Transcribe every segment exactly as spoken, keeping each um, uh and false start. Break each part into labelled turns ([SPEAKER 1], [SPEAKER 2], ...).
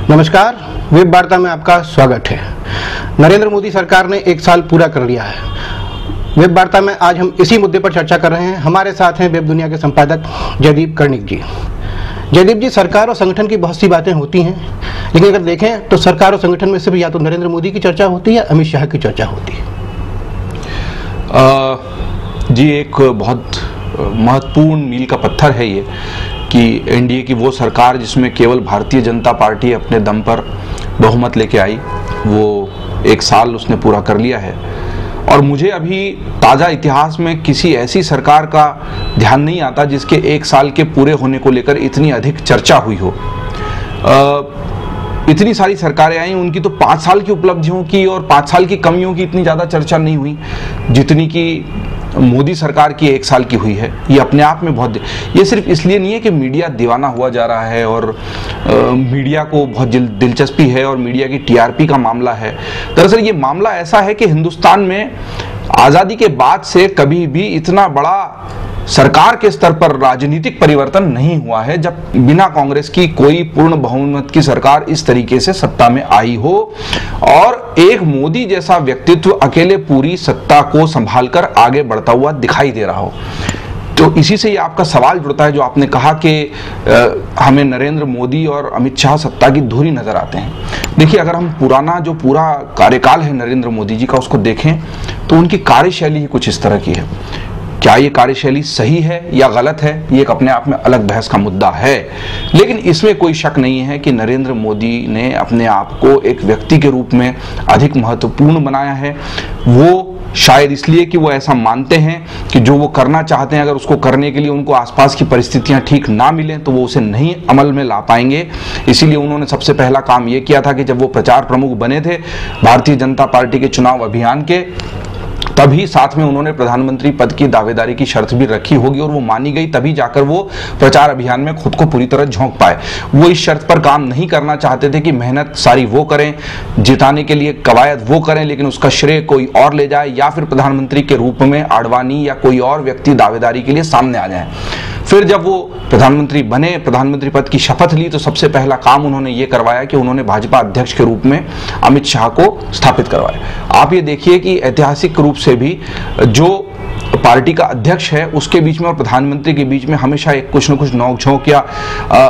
[SPEAKER 1] नमस्कार, वेब वार्ता में आपका स्वागत है। नरेंद्र मोदी सरकार ने एक साल पूरा कर लिया है। वेब वार्ता में आज हम इसी मुद्दे पर चर्चा कर रहे हैं। हमारे साथ हैं वेब दुनिया के संपादक जयदीप कर्णिक जी। जयदीप जी, सरकार और संगठन की बहुत सी बातें होती हैं, लेकिन अगर देखें तो सरकार और संगठन में सिर्फ या तो नरेंद्र मोदी की चर्चा होती है या अमित शाह की चर्चा होती है।
[SPEAKER 2] आ, जी, एक बहुत महत्वपूर्ण मील का पत्थर है ये कि एनडीए की वो सरकार जिसमें केवल भारतीय जनता पार्टी अपने दम पर बहुमत लेके आई, वो एक साल उसने पूरा कर लिया है। और मुझे अभी ताज़ा इतिहास में किसी ऐसी सरकार का ध्यान नहीं आता जिसके एक साल के पूरे होने को लेकर इतनी अधिक चर्चा हुई हो। आ, इतनी सारी सरकारें आई, उनकी तो पाँच साल की उपलब्धियों की और पाँच साल की कमियों की इतनी ज़्यादा चर्चा नहीं हुई जितनी कि मोदी सरकार की एक साल की हुई है। ये अपने आप में बहुत, ये सिर्फ इसलिए नहीं है कि मीडिया दीवाना हुआ जा रहा है और आ, मीडिया को बहुत दिलचस्पी है और मीडिया की टीआरपी का मामला है। दरअसल ये मामला ऐसा है कि हिंदुस्तान में आज़ादी के बाद से कभी भी इतना बड़ा सरकार के स्तर पर राजनीतिक परिवर्तन नहीं हुआ है जब बिना कांग्रेस की कोई पूर्ण बहुमत की सरकार इस तरीके से सत्ता में आई हो और एक मोदी जैसा व्यक्तित्व अकेले पूरी सत्ता को संभालकर आगे बढ़ता हुआ दिखाई दे रहा हो। तो इसी से ये आपका सवाल जुड़ता है जो आपने कहा कि हमें नरेंद्र मोदी और अमित शाह सत्ता की धुरी नजर आते हैं। देखिए, अगर हम पुराना जो पूरा कार्यकाल है नरेंद्र मोदी जी का उसको देखें तो उनकी कार्यशैली ही कुछ इस तरह की है। क्या ये कार्यशैली सही है या गलत है, ये एक अपने आप में अलग बहस का मुद्दा है, लेकिन इसमें कोई शक नहीं है कि नरेंद्र मोदी ने अपने आप को एक व्यक्ति के रूप में अधिक महत्वपूर्ण बनाया है। वो शायद इसलिए कि वो ऐसा मानते हैं कि जो वो करना चाहते हैं, अगर उसको करने के लिए उनको आसपास की परिस्थितियां ठीक ना मिलें तो वो उसे नहीं अमल में ला पाएंगे। इसीलिए उन्होंने सबसे पहला काम ये किया था कि जब वो प्रचार प्रमुख बने थे भारतीय जनता पार्टी के चुनाव अभियान के, तभी साथ में उन्होंने प्रधानमंत्री पद की दावेदारी की शर्त भी रखी होगी और वो मानी गई, तभी जाकर वो प्रचार अभियान में खुद को पूरी तरह झोंक पाए। वो इस शर्त पर काम नहीं करना चाहते थे कि मेहनत सारी वो करें, जिताने के लिए कवायद वो करें, लेकिन उसका श्रेय कोई और ले जाए या फिर प्रधानमंत्री के रूप में आडवाणी या कोई और व्यक्ति दावेदारी के लिए सामने आ जाए। फिर जब वो प्रधानमंत्री बने, प्रधानमंत्री पद की शपथ ली, तो सबसे पहला काम उन्होंने ये करवाया कि उन्होंने भाजपा अध्यक्ष के रूप में अमित शाह को स्थापित करवाया। आप ये देखिए कि ऐतिहासिक रूप से भी जो पार्टी का अध्यक्ष है उसके बीच में और प्रधानमंत्री के बीच में हमेशा एक कुछ न कुछ नोक-झोंक या आ,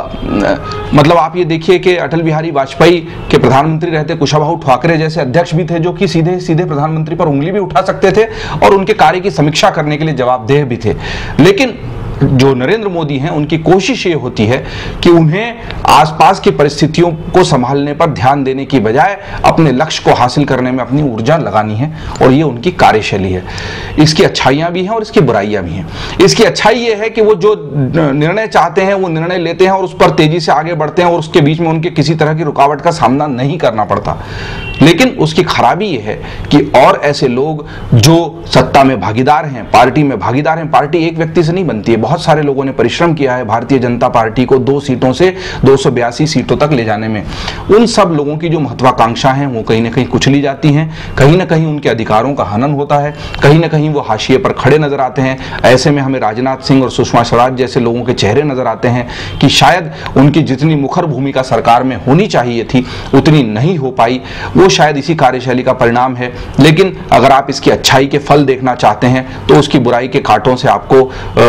[SPEAKER 2] मतलब आप ये देखिए कि अटल बिहारी वाजपेयी के प्रधानमंत्री रहते कुशाभाऊ ठाकरे जैसे अध्यक्ष भी थे जो कि सीधे सीधे प्रधानमंत्री पर उंगली भी उठा सकते थे और उनके कार्य की समीक्षा करने के लिए जवाबदेह भी थे। लेकिन जो नरेंद्र मोदी हैं उनकी कोशिश ये होती है कि उन्हें आसपास की परिस्थितियों को संभालने पर ध्यान देने की बजाय अपने लक्ष्य को हासिल करने में अपनी ऊर्जा लगानी है और ये उनकी कार्यशैली है। इसकी अच्छाइयां भी हैं और इसकी बुराइयां भी हैं। इसकी अच्छाई ये है कि वो जो निर्णय चाहते हैं वो निर्णय लेते हैं और उस पर तेजी से आगे बढ़ते हैं और उसके बीच में उनके किसी तरह की रुकावट का सामना नहीं करना पड़ता। लेकिन उसकी खराबी ये है कि और ऐसे लोग जो सत्ता में भागीदार हैं, पार्टी में भागीदार हैं, पार्टी एक व्यक्ति से नहीं बनती है, बहुत सारे लोगों ने परिश्रम किया है भारतीय जनता पार्टी को दो सीटों से दो सौ बयासी सीटों तक ले जाने में। उन सब लोगों की जो महत्वाकांक्षा है वो कहीं ना कहीं कुचली जाती हैं, कहीं ना कहीं उनके अधिकारों का हनन होता है, कहीं ना कहीं वो हाशिए पर खड़े नजर आते हैं। ऐसे में हमें राजनाथ सिंह और सुषमा स्वराज जैसे लोगों के चेहरे नजर आते हैं कि शायद उनकी जितनी मुखर भूमिका सरकार में होनी चाहिए थी उतनी नहीं हो पाई। वो शायद इसी कार्यशैली का परिणाम है। लेकिन अगर आप इसकी अच्छाई के फल देखना चाहते हैं तो उसकी बुराई के कांटों से आपको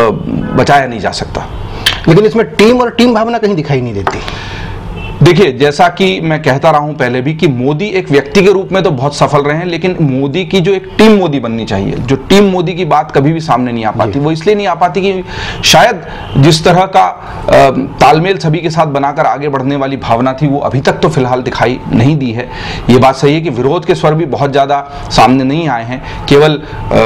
[SPEAKER 2] बचाया नहीं जा सकता।
[SPEAKER 1] लेकिन इसमें टीम और टीम भावना कहीं दिखाई नहीं देती।
[SPEAKER 2] देखिए, जैसा कि मैं कहता रहा हूं पहले भी कि मोदी एक व्यक्ति के रूप में तो बहुत सफल रहे हैं, लेकिन मोदी की जो एक टीम मोदी बननी चाहिए, जो टीम मोदी की बात कभी भी सामने नहीं आ पाती। वो इसलिए नहीं आ पाती कि शायद जिस तरह का तालमेल सभी के साथ बनाकर आगे बढ़ने वाली भावना थी वो अभी तक तो फिलहाल दिखाई नहीं दी है। ये बात सही है कि विरोध के स्वर भी बहुत ज़्यादा सामने नहीं आए हैं। केवल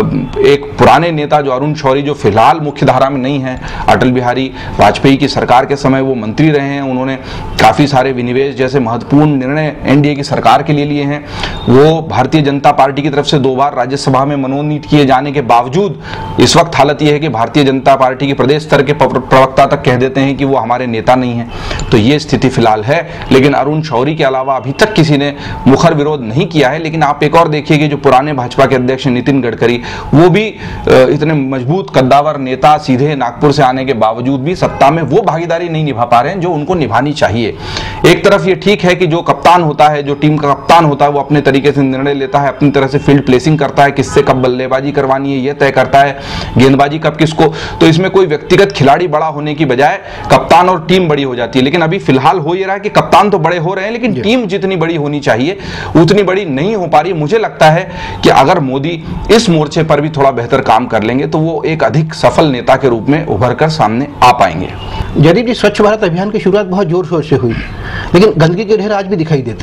[SPEAKER 2] एक पुराने नेता जो अरुण शौरी, जो फिलहाल मुख्य धारा में नहीं है, अटल बिहारी वाजपेयी की सरकार के समय वो मंत्री रहे हैं, उन्होंने काफ़ी सारे विनिवेश जैसे महत्वपूर्ण निर्णय एनडीए की सरकार के लिए लिए हैं। वो भारतीय जनता पार्टी की तरफ से दो बार राज्यसभा में मनोनीत किए जाने के बावजूद इस वक्त हालत यह है कि भारतीय जनता पार्टी के प्रदेश स्तर के प्रवक्ता तक कह देते हैं कि वो हमारे नेता नहीं हैं। तो ये स्थिति फिलहाल है। लेकिन अरुण शौरी के अलावा अभी तक किसी ने मुखर विरोध नहीं किया है। लेकिन आप एक और देखिए कि जो पुराने भाजपा के अध्यक्ष नितिन गडकरी, वो भी इतने मजबूत कद्दावर नेता सीधे नागपुर से आने के बावजूद भी सत्ता में वो भागीदारी नहीं निभा पा रहे हैं जो उनको निभानी चाहिए। एक तरफ ये ठीक है कि जो कप्तान होता है, जो टीम का कप्तान होता है, वो अपने तरीके से निर्णय लेता है, अपनी तरह से फील्ड प्लेसिंग करता है, किससे कब बल्लेबाजी करवानी है यह तय करता है, गेंदबाजी कब किसको। तो इसमें कोई व्यक्तिगत खिलाड़ी बड़ा होने की बजाय कप्तान और टीम बड़ी हो जाती है। लेकिन अभी फिलहाल हो ये रहा है कि कप्तान तो बड़े हो रहे हैं, लेकिन टीम जितनी बड़ी होनी चाहिए उतनी बड़ी नहीं हो पा रही। मुझे लगता है कि अगर मोदी इस मोर्चे पर भी थोड़ा बेहतर काम कर लेंगे तो वो एक अधिक सफल नेता के रूप में उभर कर सामने आ पाएंगे।
[SPEAKER 1] जदीप जी, स्वच्छ भारत अभियान की शुरुआत बहुत जोर शोर से हुई, लेकिन गंदगी के ढेर आज भी दिखाई देते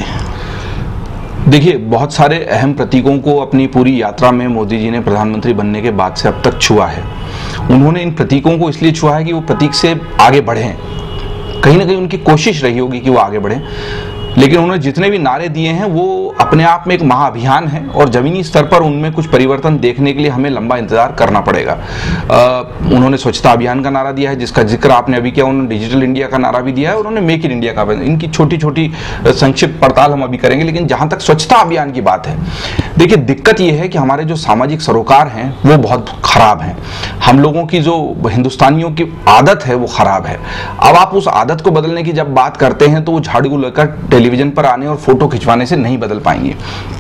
[SPEAKER 1] हैं।
[SPEAKER 2] देखिए, बहुत सारे अहम प्रतीकों को अपनी पूरी यात्रा में मोदी जी ने प्रधानमंत्री बनने के बाद से अब तक छुआ है। उन्होंने इन प्रतीकों को इसलिए छुआ है कि वो प्रतीक से आगे बढ़ें, कहीं ना कहीं उनकी कोशिश रही होगी कि वो आगे बढ़ें। लेकिन उन्होंने जितने भी नारे दिए हैं वो अपने आप में एक महाअभियान है और जमीनी स्तर पर उनमें कुछ परिवर्तन देखने के लिए हमें लंबा इंतजार करना पड़ेगा। आ, उन्होंने स्वच्छता अभियान का नारा दिया है, जिसका जिक्र आपने अभी किया। उन्होंने डिजिटल इंडिया का नारा भी दिया है, उन्होंने मेक इन इंडिया का। इनकी छोटी छोटी संक्षिप्त पड़ताल हम अभी करेंगे। लेकिन जहां तक स्वच्छता अभियान की बात है, देखिए, दिक्कत यह है कि हमारे जो सामाजिक सरोकार हैं वो बहुत खराब हैं। हम लोगों की जो हिंदुस्तानियों की आदत है वो खराब है। अब आप उस आदत को बदलने की जब बात करते हैं तो वो झाड़ू लेकर टेलीविजन पर आने और फोटो खिंचवाने से नहीं बदल पाएंगे,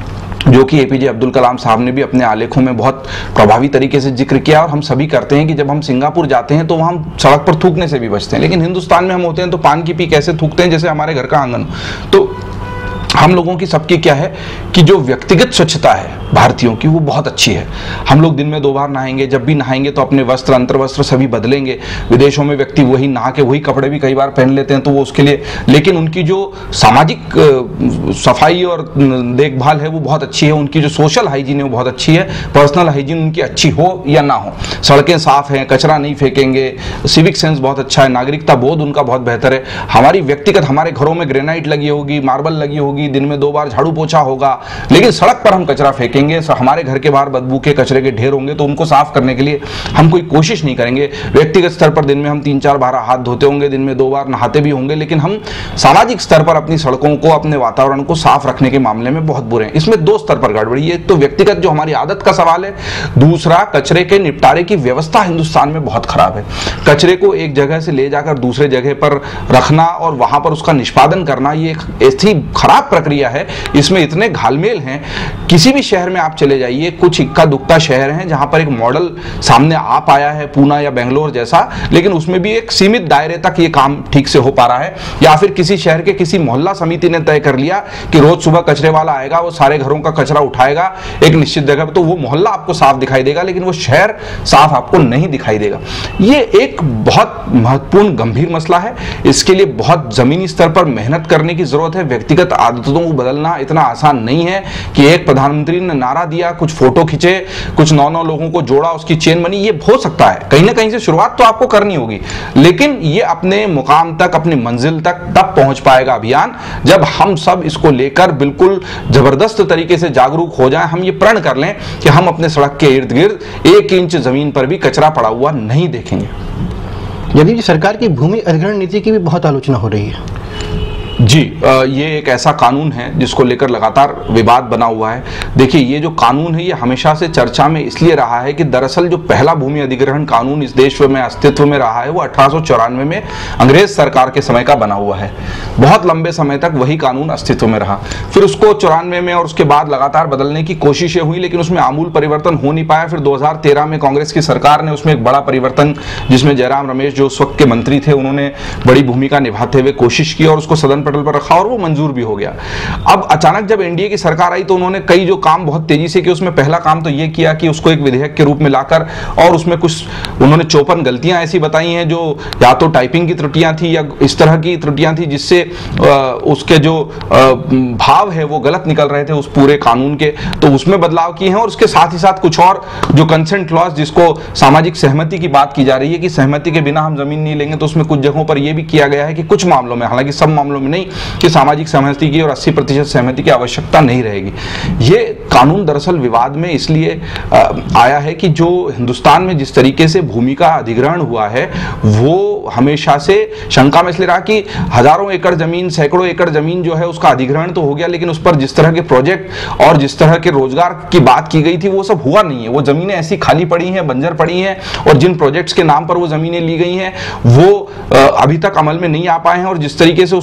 [SPEAKER 2] जो कि एपीजे अब्दुल कलाम साहब ने भी अपने आलेखों में बहुत प्रभावी तरीके से जिक्र किया। और हम सभी करते हैं कि जब हम सिंगापुर जाते हैं तो वहाँ हम सड़क पर थूकने से भी बचते हैं, लेकिन हिंदुस्तान में हम होते हैं तो पान की पी कैसे थूकते हैं जैसे हमारे घर का आंगन। तो हम लोगों की सबकी क्या है कि जो व्यक्तिगत स्वच्छता है भारतीयों की वो बहुत अच्छी है। हम लोग दिन में दो बार नहाएंगे, जब भी नहाएंगे तो अपने वस्त्र अंतर वस्त्र सभी बदलेंगे। विदेशों में व्यक्ति वही नहा के वही कपड़े भी कई बार पहन लेते हैं तो वो उसके लिए, लेकिन उनकी जो सामाजिक सफाई और देखभाल है वो बहुत अच्छी है। उनकी जो सोशल हाइजीन है वो बहुत अच्छी है। पर्सनल हाइजीन उनकी अच्छी हो या ना हो, सड़कें साफ हैं, कचरा नहीं फेंकेंगे, सिविक सेंस बहुत अच्छा है, नागरिकता बोध उनका बहुत बेहतर है। हमारी व्यक्तिगत, हमारे घरों में ग्रेनाइट लगी होगी, मार्बल लगी होगी, दिन में दो बार झाड़ू पोछा होगा, लेकिन सड़क पर हम कचरा फेंकेंगे। हमारे घर के बाहर बदबू के कचरे के ढेर होंगे तो उनको साफ करने के लिए हम कोई कोशिश नहीं करेंगे। व्यक्तिगत स्तर पर दिन में हम तीन चार बार हाथ धोते होंगे, दिन में दो बार नहाते भी होंगे, लेकिन हम सामाजिक स्तर पर अपनी सड़कों को, अपने वातावरण को साफ रखने के मामले में बहुत बुरे हैं। इसमें दो स्तर पर गड़बड़ी है। तो व्यक्तिगत जो हमारी आदत का सवाल है, दूसरा कचरे के निपटारे की व्यवस्था हिंदुस्तान में बहुत खराब है। कचरे को एक जगह से ले जाकर दूसरे जगह पर रखना और वहां पर उसका निष्पादन करना, ये एक ऐसी खराब प्रक्रिया है। इसमें इतने घालमेल हैं। किसी भी शहर में आप चले जाइए, कुछ इक्का दुक्का शहर हैं जहां पर एक मॉडल सामने आ पाया है, पूना या बेंगलोर जैसा, लेकिन उसमें भी एक सीमित दायरे तक ये काम ठीक से हो पा रहा है। या फिर किसी शहर के किसी मोहल्ला समिति ने तय कर लिया कि रोज सुबह कचरे वाला आएगा, वो सारे घरों का कचरा उठाएगा एक निश्चित जगह पर, तो वो मोहल्ला आपको साफ दिखाई देगा लेकिन वो शहर साफ आपको नहीं दिखाई देगा। ये एक बहुत महत्वपूर्ण गंभीर मसला है। इसके लिए बहुत जमीनी स्तर पर मेहनत करने की जरूरत है। व्यक्तिगत आदतों को बदलना इतना आसान नहीं है कि एक प्रधानमंत्री ने नारा दिया, कुछ फोटो खींचे, कुछ नौ नौ लोगों को जोड़ा, उसकी चेन बनी। ये हो सकता है, कहीं ना कहीं से शुरुआत तो आपको करनी होगी, लेकिन ये अपने मुकाम तक, अपनी मंजिल तक तब पहुंच पाएगा अभियान जब हम सब इसको लेकर बिल्कुल जबरदस्त तरीके से जागरूक हो जाएं। हम ये प्रण कर लें कि हम अपने सड़क के इर्द गिर्द एक इंच जमीन पर भी कचरा पड़ा हुआ नहीं देखेंगे।
[SPEAKER 1] यदि सरकार की भूमि अधिग्रहण नीति की भी बहुत आलोचना हो रही है।
[SPEAKER 2] जी, ये एक ऐसा कानून है जिसको लेकर लगातार विवाद बना हुआ है। देखिए, ये जो कानून है ये हमेशा से चर्चा में इसलिए रहा है कि दरअसल जो पहला भूमि अधिग्रहण कानून इस देश में अस्तित्व में रहा है वो अठारह सौ चौरानवे में अंग्रेज सरकार के समय का बना हुआ है। बहुत लंबे समय तक वही कानून अस्तित्व में रहा। फिर उसको चौरानवे में और उसके बाद लगातार बदलने की कोशिशें हुई, लेकिन उसमें आमूल परिवर्तन हो नहीं पाया। फिर दो हजार तेरह में कांग्रेस की सरकार ने उसमें एक बड़ा परिवर्तन, जिसमें जयराम रमेश जो उस वक्त के मंत्री थे, उन्होंने बड़ी भूमिका निभाते हुए कोशिश की और उसको सदन पटल पर रखा और वो मंजूर भी हो गया। अब अचानक जब एनडीए की सरकार आई तो उन्होंने कई जो काम बहुत तेजी से किए। उसमें पहला काम तो ये किया कि उसको एक विधेयक के रूप में लाकर, और उसमें कुछ उन्होंने चौपन गलतियां ऐसी बताई हैं जो या तो टाइपिंग की त्रुटियां थी या इस तरह की त्रुटियां थी जिससे उसके जो भाव है वो गलत निकल रहे थे उस पूरे कानून के, तो उसमें बदलाव किए हैं। और उसके साथ ही साथ कुछ और जो कंसेंट क्लॉज, जिसको सामाजिक सहमति की बात की जा रही है कि सहमति के बिना हम जमीन नहीं लेंगे, तो उसमें कुछ जगहों पर यह भी किया गया है कि कुछ मामलों में, हालांकि सब मामलों में नहीं, कि सामाजिक सहमति की और अस्सी प्रतिशत सहमति की आवश्यकता नहीं रहेगी। ये कानून दरअसल विवाद में इसलिए आया है कि जो हिंदुस्तान में जिस तरीके से भूमि का अधिग्रहण हुआ है वो हमेशा से शंका में इसलिए रहा कि हजारों एकड़ जमीन, सैकड़ों एकड़ जमीन जो है उसका अधिग्रहण तो हो गया, लेकिन उस पर जिस तरह के प्रोजेक्ट और जिस तरह के रोजगार की बात की गई थी वो सब हुआ नहीं है। वो जमीनें ऐसी खाली पड़ी हैं, बंजर पड़ी हैं, और जिन प्रोजेक्ट्स के नाम पर वो जमीनें ली गई हैं वो अभी तक अमल में नहीं आ पाए हैं। और जिस तरीके से उसको आसपास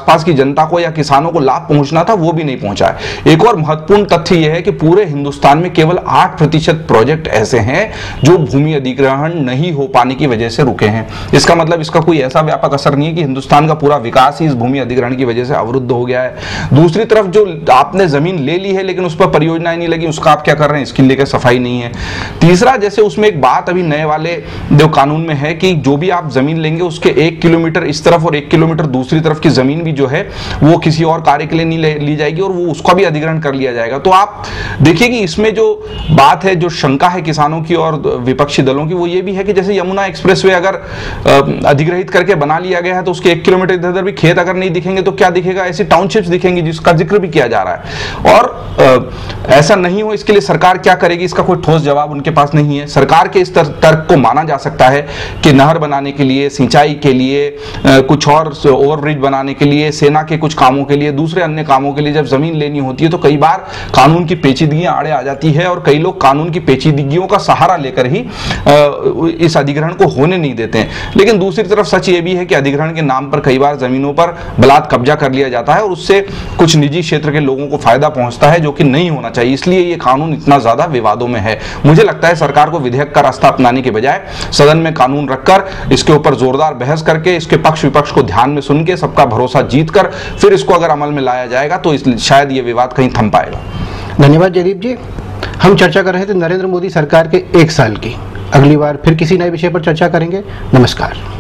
[SPEAKER 2] आसपास की जनता को या किसानों को लाभ पहुंचना था वो भी नहीं पहुंचा है। एक और महत्वपूर्ण तथ्य यह है कि पूरे हिंदुस्तान में केवल आठ प्रतिशत प्रोजेक्ट ऐसे हैं जो भूमि अधिग्रहण नहीं हो पाने की वजह से रुके हैं। इसका मतलब इसका कोई ऐसा व्यापक असर नहीं है कि हिंदुस्तान का पूरा विकास ही इस भूमि अधिग्रहण की वजह से अवरुद्ध हो गया है। दूसरी तरफ जो आपने जमीन ले ली है लेकिन उस पर परियोजनाएं नहीं लगी, उसका आप क्या कर रहे हैं, इसकी लेकर सफाई नहीं है। तीसरा, जैसे उसमें एक बात अभी नए वाले जो कानून में है कि जो भी आप जमीन लेंगे उसके एक किलोमीटर इस तरफ और एक किलोमीटर दूसरी तरफ की जमीन भी जो है वो किसी और कार्य के लिए नहीं ली जाएगी और वो उसका भी अधिग्रहण कर लिया जाएगा। तो आप देखिए कि इसमें जो बात है, जो शंका है किसानों की और विपक्षी दलों की, वो ये भी है कि जैसे यमुना एक्सप्रेसवे अगर अधिग्रहित करके बना लिया गया है तो उसके एक किलोमीटर इधर उधर भी खेत अगर नहीं दिखेंगे तो क्या दिखेगा, ऐसी टाउनशिप्स दिखेंगी जिसका जिक्र भी किया जा रहा है। और ऐसा नहीं हो इसके लिए सरकार क्या करेगी, इसका कोई ठोस जवाब उनके पास नहीं है। सरकार के इस तर्क को माना जा सकता है कि नहर बनाने के लिए, सिंचाई के लिए, कुछ और ओवरब्रिज बनाने के लिए, सेना के कुछ कामों के लिए, दूसरे अन्य कामों के लिए जब जमीन लेनी होती है तो कई बार कानून की पेचीदगियां आड़े आ जाती है और कई लोग कानून की पेचीदगियों का सहारा लेकर ही इस अधिग्रहण को होने नहीं देते हैं। लेकिन दूसरी तरफ सच ये भी है कि अधिग्रहण के नाम पर कई बार जमीनों पर बलात् कब्जा कर लिया जाता है और उससे कुछ निजी क्षेत्र के लोगों को फायदा पहुंचता है, जो कि नहीं होना चाहिए। इसलिए ये कानून इतना ज्यादा विवादों में है। मुझे लगता है सरकार को विधेयक का रास्ता अपनाने के बजाय सदन में कानून रखकर इसके ऊपर जोरदार बहस करके इसके पक्ष विपक्ष को ध्यान में सुन के सबका भरोसा जीत कर फिर इसको अगर अमल में लाया जाएगा तो इस, शायद ये विवाद कहीं थम पाएगा।
[SPEAKER 1] धन्यवाद जयदीप जी। हम चर्चा कर रहे थे नरेंद्र मोदी सरकार के एक साल की। अगली बार फिर किसी नए विषय पर चर्चा करेंगे। नमस्कार।